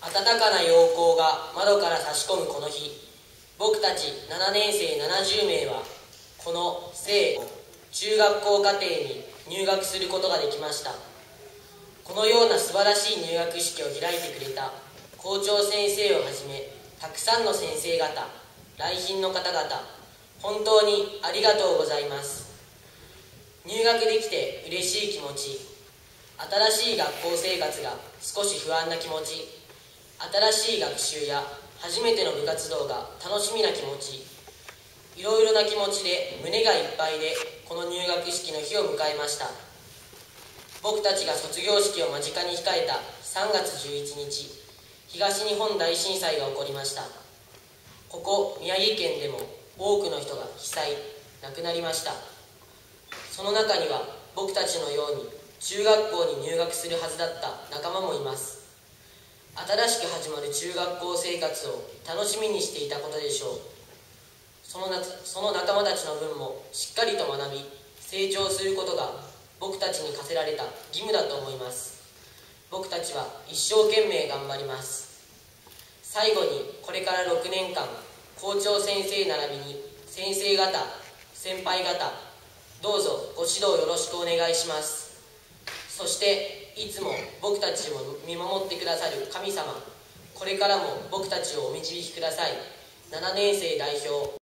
暖かな陽光が窓から差し込むこの日、僕たち7年生70名はこの聖中学校課程に入学することができました。このような素晴らしい入学式を開いてくれた校長先生をはじめ、たくさんの先生方、来賓の方々、本当にありがとうございます。入学できて嬉しい気持ち、新しい学校生活が少し不安な気持ち、新しい学習や初めての部活動が楽しみな気持ち、いろいろな気持ちで胸がいっぱいでこの入学式の日を迎えました。僕たちが卒業式を間近に控えた3月11日、東日本大震災が起こりました。ここ宮城県でも多くの人が被災、亡くなりました。その中には僕たちのように中学校に入学するはずだった仲間もいます。新しく始まる中学校生活を楽しみにしていたことでしょう。その仲間たちの分もしっかりと学び、成長することが僕たちに課せられた義務だと思います。僕たちは一生懸命頑張ります。最後にこれから6年間、校長先生並びに先生方、先輩方、どうぞご指導よろしくお願いします。そしていつも僕たちを見守ってくださる神様、これからも僕たちをお導きください。7年生代表